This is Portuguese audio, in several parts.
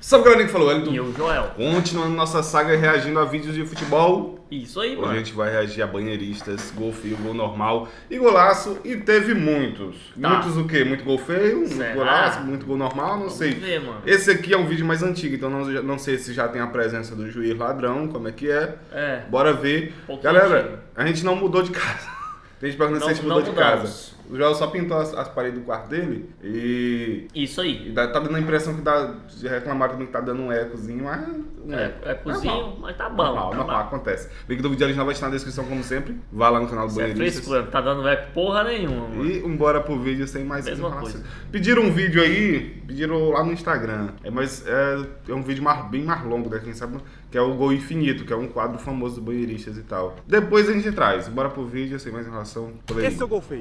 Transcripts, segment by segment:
Salve, galera, que falou, Elton. E o Joel. Continuando nossa saga reagindo a vídeos de futebol. Isso aí, Hoje mano. a gente vai reagir a banheiristas, gol feio, gol normal e golaço. E teve muitos. Tá. Muitos o quê? Muito gol feio, muito Será? golaço, muito gol normal, não sei. Ver, mano. Esse aqui é um vídeo mais antigo, então não sei se já tem a presença do juiz ladrão, como é que é. É. Bora ver. Pouquinho Galera, antigo. a gente não mudou de casa. Tem gente perguntando se a gente Não mudou de mudamos. casa. O Joel só pintou as paredes do quarto dele e... Isso aí. Tá dando a impressão que de reclamar também que tá dando um ecozinho, mas... É cozinho, normal. mas tá bom. Normal, tá normal, bom. acontece. O link do vídeo original vai estar na descrição, como sempre. Vá lá no canal do Isso é Banheiristas. frescura, não tá dando eco porra nenhuma, mano. E embora pro vídeo sem mais Mesma enrolação. coisa. Pediram um vídeo aí, pediram lá no Instagram. Mas é um vídeo bem mais longo, né? Quem sabe, que é o Gol Infinito, que é um quadro famoso do Banheiristas e tal. Depois a gente traz. Bora pro vídeo sem mais enrolação. Esse é o gol feio.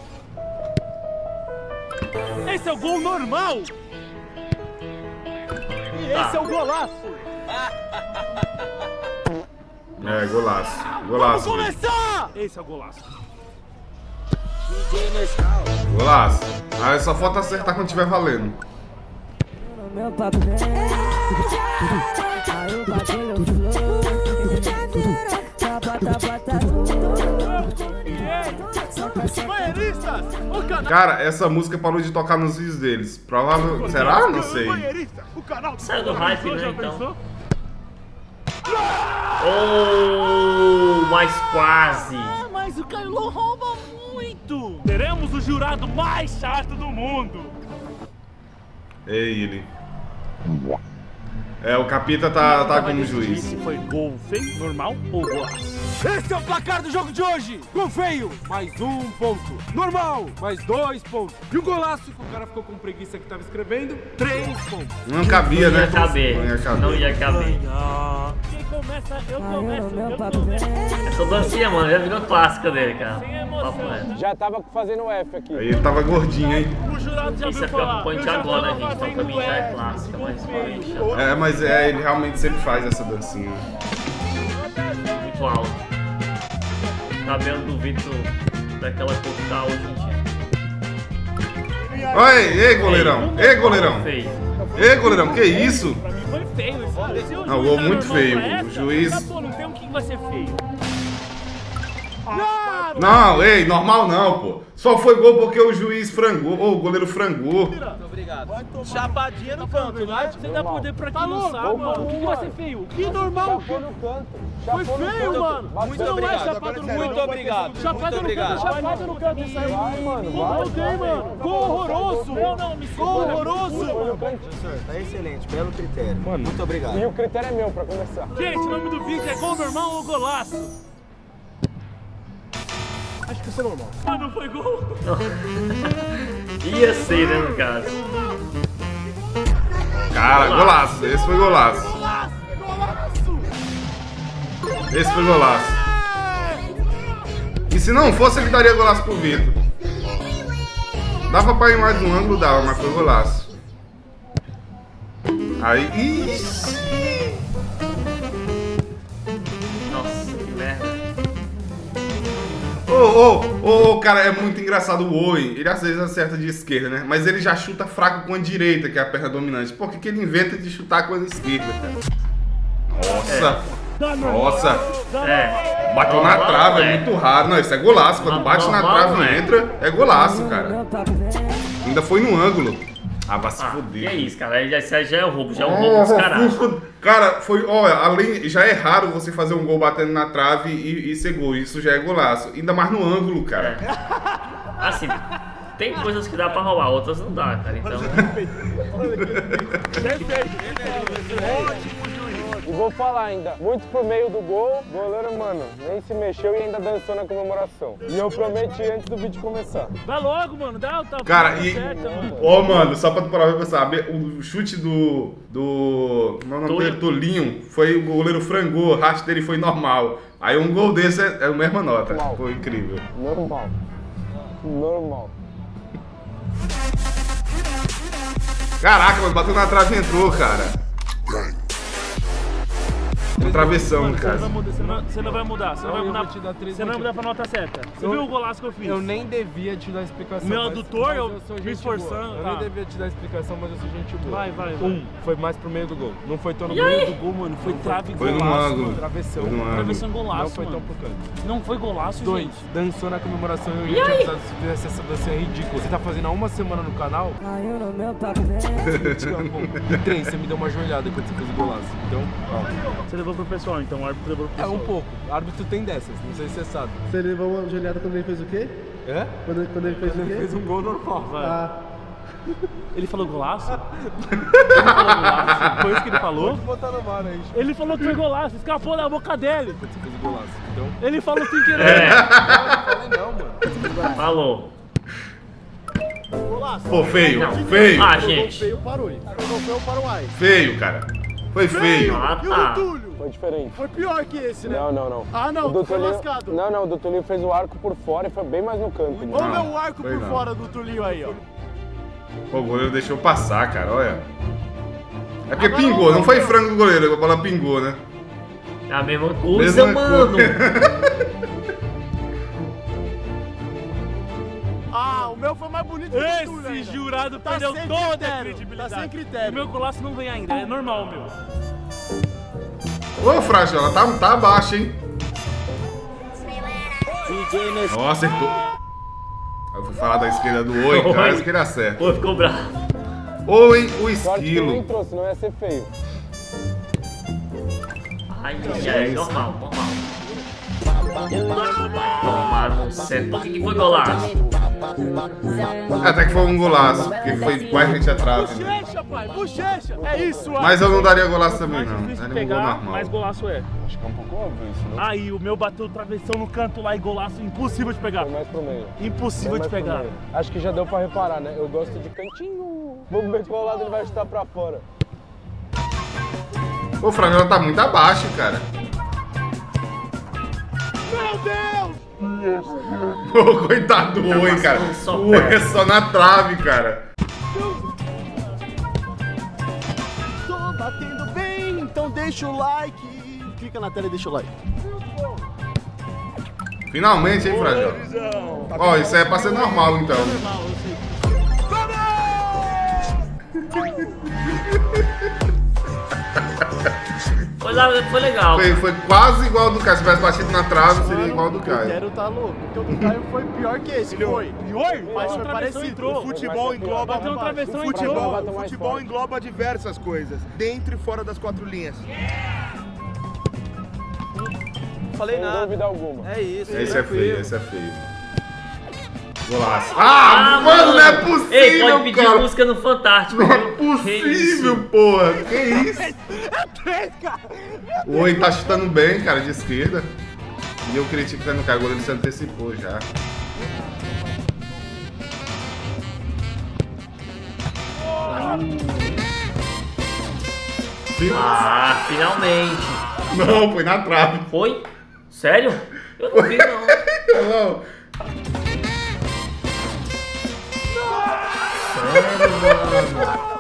Esse é o gol normal. E esse é o golaço. É, golaço. Vamos Golaço. começar! Esse é o golaço. Golaço. Aí só falta acertar quando tiver valendo. Meu papo vem, aí o bagulho Banheiristas, o canal. Cara, essa música parou de tocar nos vídeos deles. Provável. Será? Não sei. Banheirista, o canal que Saiu do hype, né, já então. pensou? Oh, mas quase. Ah, mas o Cailô rouba muito. Teremos o jurado mais chato do mundo. É ele. É, o Capita tá como juiz. Se foi gol feio, normal ou golaço? Esse é o placar do jogo de hoje. Gol feio, mais 1 ponto. Normal, mais 2 pontos. E o golaço, que o cara ficou com preguiça que tava escrevendo, 3 pontos. Não cabia, Não né? ia caber. Não ia caber. Não ia caber. Quem começa, eu meu papo vem. Essa dancinha, mano, já virou clássica dele, cara. Sem emoção. Papo reto. Já tava fazendo F aqui. Aí ele tava gordinho, hein? O jurado já Isso viu é falar. preocupante Eu já agora, tava né, gente? Então fazendo pra mim já é F, clássica, gol mas feio. É, mas ele realmente sempre faz essa dancinha. Muito alto. Cabelo do Vitor daquela cor que tá hoje em dia. Oi, ei, goleirão! Ei, goleirão! Feio. Ei, goleirão, que isso? Pra mim foi feio isso. Se o Não, juiz gol tá muito normal feio. pra O essa, juiz- pô, não tem um que vai ser feio. Não, ei, normal não, pô. Só foi gol porque o juiz frangou, ou o goleiro frangou. Chapadinha no canto, né? Você dá poder pra quem não sabe, mano. O que vai ser feio? Que normal? Chapou no canto. Foi feio, mano. Muito Não obrigado. é chapado no canto. Muito obrigado. Chapada no canto, chapada no canto. Isso aí. Vai, mano, Como vai. não tem, mano? Gol horroroso. Não, me Gol horroroso. Tá excelente, belo critério. Muito obrigado. E o critério é meu pra começar. Gente, o nome do vídeo é gol normal ou golaço? Acho que isso é normal. Ah, não foi gol? Ia ser, né, no caso. Cara, golaço. Esse foi golaço. Golaço! Esse foi golaço. E se não fosse, ele daria golaço pro Vitor. Dava pra ir mais no ângulo, dava, mas foi golaço. Aí. Ih! Nossa, que merda. Ô, cara, é muito engraçado o Owen. Ele às vezes acerta de esquerda, né? Mas ele já chuta fraco com a direita, que é a perna dominante. Por que ele inventa de chutar com a esquerda, cara? Nossa! Nossa! É. Bateu na Normal, trave, é. é muito raro. Não, isso é golaço. Quando bate na Normal, trave e é. entra, é golaço, cara. Meu papo vem. Ainda foi no ângulo. Ah, vai se Que foder. é isso, cara? Aí já é roubo, já é um roubo descarado. Cara, foi, olha, além, já é raro você fazer um gol batendo na trave e ser gol, isso já é golaço. Ainda mais no ângulo, cara. Assim, tem coisas que dá pra roubar, outras não dá, cara. Então, E vou falar ainda, muito pro meio do gol, o goleiro, mano, nem se mexeu e ainda dançou na comemoração. E eu prometi antes do vídeo começar. Vai logo, mano. Dá, tá Cara, e. certa, mano. Ó, mano, só pra tu parar pra pensar, o chute do. Como é o nome dele? Tolinho, foi o goleiro frangou, o raste dele foi normal. Aí um gol desse é a mesma nota. Normal. Foi incrível. Normal. Normal. Caraca, mas bateu na trave e entrou, cara. Travessão, Mano, no caso. Você não vai mudar, você não vai Não, eu mudar. vou te dar 3 Você não vai mudar pra nota certa. Você viu o golaço que eu fiz? Eu nem devia te dar explicação. O meu mas- adutor, mas eu sou me gente esforçando, boa. Eu tá. nem devia te dar explicação, mas eu sou gente boa. Vai. Foi mais pro meio do gol. Não foi tão no E meio aí? do gol, mano. Foi trave e Foi no golaço, ângulo. mano. Travessão. Foi no ângulo. Travessão golaço, Não foi tão mano. pro canto. Não foi golaço, 2. gente. Dançou na comemoração. Eu E ia te aí? avisar se fizesse essa dancinha ridícula. Você tá fazendo há uma semana no canal? Caiu no meu papo dentro. E 3, você me deu uma joelhada quando você fez o golaço. Então, ó. Você levou pro pessoal, então o árbitro levou pro É pessoal. um pouco. Árbitro tem dessas, não sei se você sabe. Você levou uma joelhada quando ele fez o quê? É? Quando ele fez o Ele quê? fez um gol normal. Vai. Ah, Ele falou golaço? Ele falou golaço? Foi isso que ele falou? Pode botar no mar aí. Ele falou que foi golaço, escapou da boca dele. Quando você fez o golaço. Então, Ele falou sem querer. falei não, mano. Falou. Pô, feio, Não. feio, Ah, gente. feio para o I. Jogou feio para o AI. feio, cara. Foi feio. Ah, E o tá. do Túlio? Foi diferente. Foi pior que esse, né? Não. Ah, não, O do foi Tulinho- lascado. Não, o do Tulinho fez o arco por fora e foi bem mais no canto. Vamos Mano. ver o arco foi por não. fora do Tulinho aí, ó. Pô, o goleiro deixou passar, cara, olha. É porque pingou, não foi frango do goleiro, a bola pingou, né? É a mesma coisa, Mesma mano. Ah, o meu foi mais bonito que o Túlio Esse ainda. jurado Tá perdeu sem toda a critério, credibilidade. tá sem critério. O meu golaço não vem ainda, é normal, meu. Ô, Frajola, tá abaixo, hein? Ó, acertou. Eu fui falar da esquerda do Oi, cara, Oi. isso que ele acerta. Pô, ficou bravo. Oi, o Sorte que não esquilo. entrou, senão ia ser feio. Ai, normal. Tomaram certo. O que foi golaço? Até que foi um golaço, porque foi quase frente atrás. Né? Bochecha, pai, bochecha. É isso, Mas eu não daria golaço também, Mais não. difícil Era de um gol pegar, normal. mais golaço é. Acho que é um pouco óbvio isso, né? Aí, o meu bateu travessão no canto lá e golaço impossível de pegar. Foi mais pro meio. Impossível de Foi mais pro pegar. meio. Acho que já deu pra reparar, né? Eu gosto de cantinho. Vamos ver qual lado ele vai chutar pra fora. O Frajola tá muito abaixo, cara. Meu Deus! Ô, coitado do Oi, cara. só O Oi é perto. só na trave, cara. Tô batendo bem, então deixa o like. Clica na tela e deixa o like. Finalmente, hein, Frajola? Ó, isso aí é pra ser normal, então. Normal, eu sei. Foi legal. Foi quase igual ao do Caio. Se tivesse batido na trave, seria igual ao do O Caio. Quero tá louco, porque o do Caio foi pior que esse, foi. Oi? Mas foi travessão parecido. entrou. Futebol engloba Bateu um travessão e futebol, entrou. bateu mais Futebol forte. engloba diversas coisas, dentro e fora das 4 linhas. Falei Sem nada. dúvida alguma. É isso. Esse é tranquilo. feio, esse é feio. Golaço. Ah, mano, não é possível, Ei, pode pedir cara. música no Fantástico. Não é viu? Que possível, isso? porra. Que isso? O Oi tá chutando bem, cara, de esquerda. E eu criticando o cara, o goleiro se antecipou já. Ah, finalmente. Não, foi na trave. Foi? Sério? Eu não vi, não. Não. Sério, mano.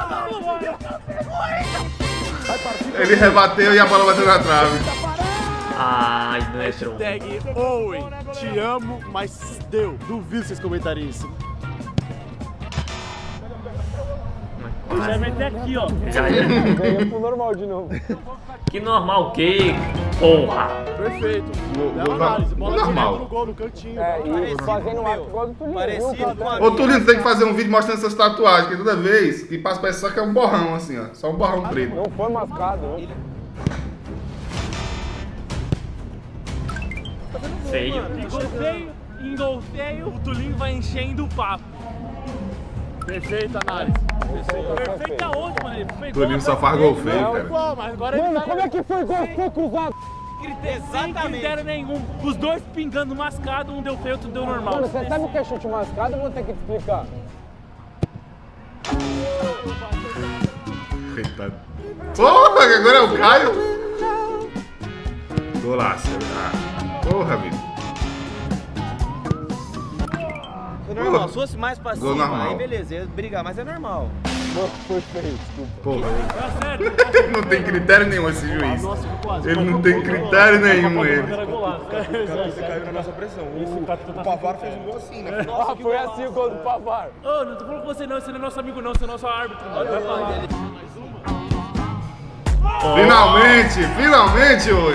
Ele rebateu e a bola bateu na trave. Ai, não é tron. Hashtag Owen, te amo, mas deu. Duvido vocês comentarem isso. Já vai meter aqui, ó. Já Ganhou pro normal de novo. Que normal, que porra. Perfeito. Gol Bela análise. Bola normal. direto no gol, no cantinho. É, e fazendo o arco igual do Tulinho. Parecido viu? com a Ô, Tulino, tem que fazer um vídeo mostrando essas tatuagens, que toda vez que passa parece só que é um borrão, assim, ó. Só um borrão preto. Não foi mascado, né? Feio. Gol feio, em gol feio, o Tulinho vai enchendo o papo. Perfeita análise. Perfeito aonde, mano? Ele foi Tulino só faz gol feio, cara. Pô, mas agora ele Mano, tá... como é que foi gol feio cruzado? sem critério nenhum. Os dois pingando mascado, um deu feio, outro deu normal. Mano, você sabe o que é chute mascado? Eu vou ter que te explicar. Coitado. Porra, que agora é o Caio. Golaço. Ah, porra, bicho. É normal, se fosse mais pra Gol cima, normal. aí beleza, ia brigar, mas é normal. Foi feio, desculpa. Porra. Tá certo. Não tem critério nenhum esse juiz. Nossa, ficou quase. Ele não tem critério nenhum, ele. Era golaço. Você caiu na nossa pressão. O Pavar fez um gol assim, né? Ah, foi assim o gol do Pavar. Ô, não tô falando com você não, você não é nosso amigo não, você é nosso árbitro, mano. Vai falar. Finalmente, Oi.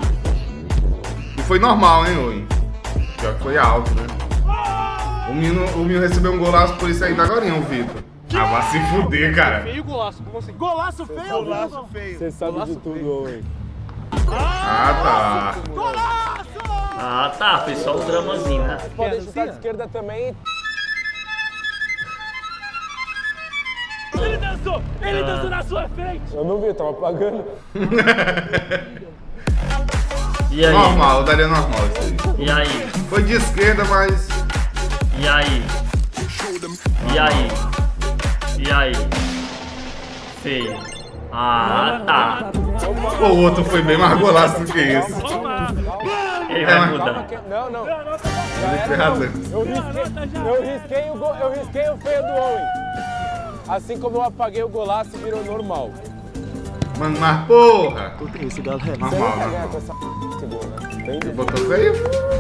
E foi normal, hein, Oi. Pior que foi alto, né? O menino recebeu um golaço por isso ainda agora, o Vitor. Ah, vai se fuder, cara. Feio golaço, como assim? Golaço feio? Golaço feio. Você sabe de tudo, Owen. Ah, tá. Golaço! Ah, tá, fez só um dramazinho, né? Pode chutar de esquerda também. Ele dançou na sua frente! Eu não vi, eu tava apagando. E aí? Normal, daria normal isso aí. E aí? Foi de esquerda, mas... E aí? E aí? E aí? Feio. Ah, tá. Pô, o outro foi bem mais golaço do que esse. Ele vai mudar. Não. Ele tem razão. Eu risquei o feio do Owen. Assim como eu apaguei o golaço, virou normal. Mano, mas porra! Puta isso, galera. Você não Normal, vai ganhar normal. com essa esse gol, né? Entende? Botou feio?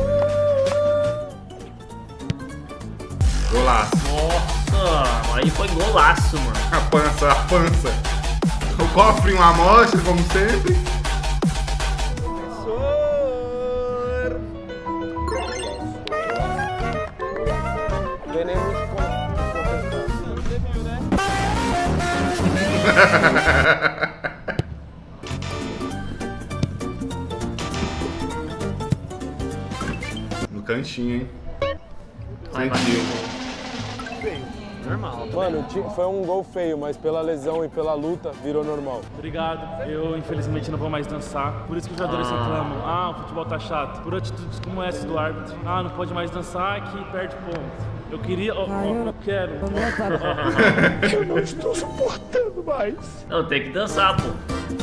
Golaço. Nossa, aí foi golaço, mano. A pança. O cofre, uma amostra, como sempre. Veneno de No cantinho, hein? Vai, vai. Sentiu. Normal. Mano, foi um gol feio, mas pela lesão e pela luta virou normal. Obrigado. Eu, infelizmente, não vou mais dançar. Por isso que os jogadores reclamam. Ah, o futebol tá chato. Por atitudes como essas do árbitro. Ah, não pode mais dançar que perde ponto. Eu queria... eu quero. Eu não estou suportando mais. Não, tem que dançar, pô.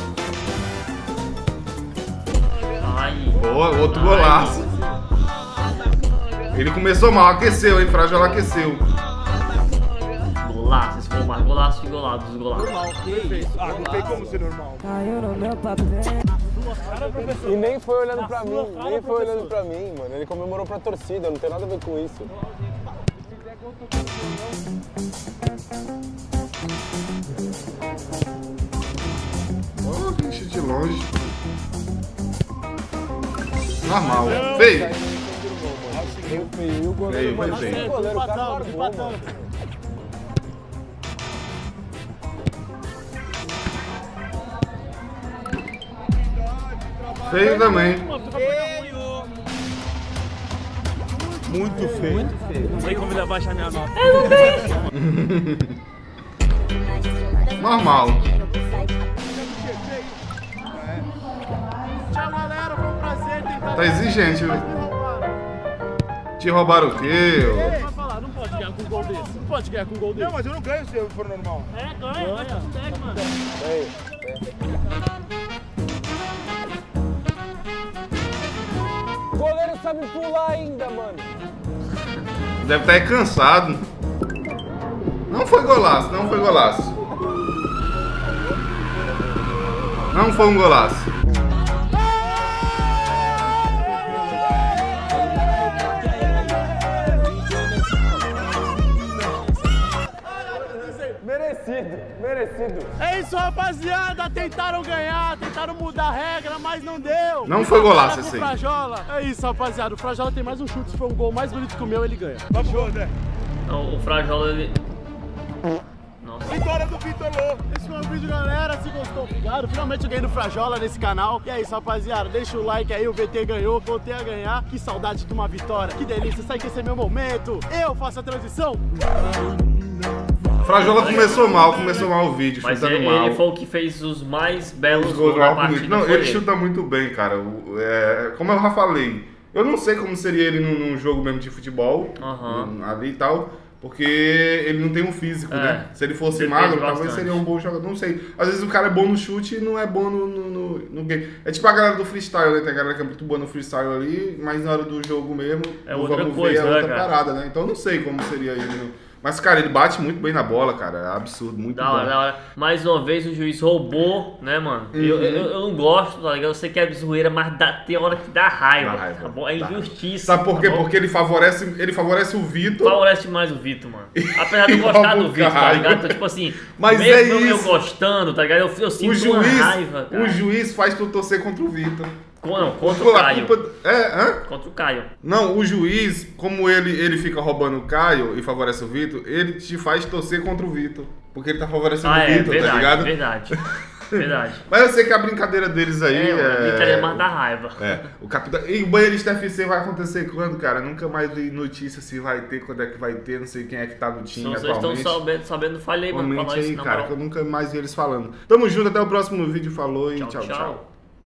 Ai. Boa, outro golaço. Ele começou mal, aqueceu, hein? Frajola aqueceu. Golaço, se for mais golaço de golaço, dos golaços. Ah, não tem como ser normal. E nem foi olhando pra mim, mano. Ele comemorou pra torcida, não tem nada a ver com isso. Oh, que chute longe. Normal. Feio. E o goleiro, Feio, mano, mas feio. o goleiro, o cara largou, mano. Feio também. Muito feio. Não sei como ele abaixar minha nota. Normal. Tchau, galera. Foi um prazer tentar. Tá exigente, viu? Te roubaram o quê? Vai falar, não pode ganhar com um gol desse. Não pode ganhar com um gol desse. Não, mas eu não ganho se eu for normal. É, ganha. Vai tá segue, mano. O goleiro sabe pular ainda, mano. Deve estar cansado. Não foi golaço, não foi golaço. Não foi um golaço. Merecido. É isso, rapaziada. Tentaram ganhar, tentaram mudar a regra, mas não deu. Não foi golaço Para esse pro aí. Frajola. É isso, rapaziada. O Frajola tem mais um chute. Se for um gol mais bonito que o meu, ele ganha. Vamos, né? Não, o Frajola, ele... Nossa. Vitória do Vitor Lô. Esse foi o vídeo, galera. Se gostou, obrigado. Finalmente eu ganhei no Frajola nesse canal. E é isso, rapaziada. Deixa o like aí. O VT ganhou. Voltei a ganhar. Que saudade de uma vitória. Que delícia. Sabe que esse é meu momento. Eu faço a transição. Frajola começou mal o vídeo, Mas chutando ele mal. foi o que fez os mais belos Os gols gols da mal partida. bonitos. Não, foi ele chuta muito bem, cara. Como eu já falei, eu não sei como seria ele num jogo mesmo de futebol, ali e tal, porque ele não tem um físico, né? Se ele fosse Depende magro, talvez bastante. seria um bom jogador, não sei. Às vezes o cara é bom no chute e não é bom no game. É tipo a galera do freestyle, né? Tem a galera que é muito boa no freestyle ali, mas na hora do jogo mesmo, É outra vamos coisa, ver, é né, outra cara? parada, né? Então eu não sei como seria ele Mas, cara, ele bate muito bem na bola, cara. É absurdo, muito Da hora, bom. da hora. Mais uma vez o juiz roubou, né, mano? Eu não gosto, tá ligado? Eu sei que é zoeira, mas tem hora que dá raiva. Tá bom? É injustiça. Sabe por quê? Tá bom? Porque ele favorece o Vitor. Favorece mais o Vitor, mano. Apesar de eu gostar do Vitor, tá ligado? Então, tipo assim, mas mesmo é eu isso. gostando, tá ligado? Eu sinto uma raiva, cara. O juiz faz tu torcer contra o Vitor. Não, contra o Caio. Hã? Contra o Caio. Não, o juiz, como ele fica roubando o Caio e favorece o Vitor, ele te faz torcer contra o Vitor. Porque ele tá favorecendo o Vitor, verdade, tá ligado? Verdade. Mas eu sei que a brincadeira deles aí brincadeira mais da raiva. O capitão. E o banheirista FC vai acontecer quando, cara? Nunca mais vi notícia se vai ter, quando é que vai ter, não sei quem é que tá no time Vocês atualmente. estão sabendo, falei, mano, pra nós, aí, cara, que eu nunca mais vi eles falando. Tamo junto, até o próximo vídeo. Falou e tchau.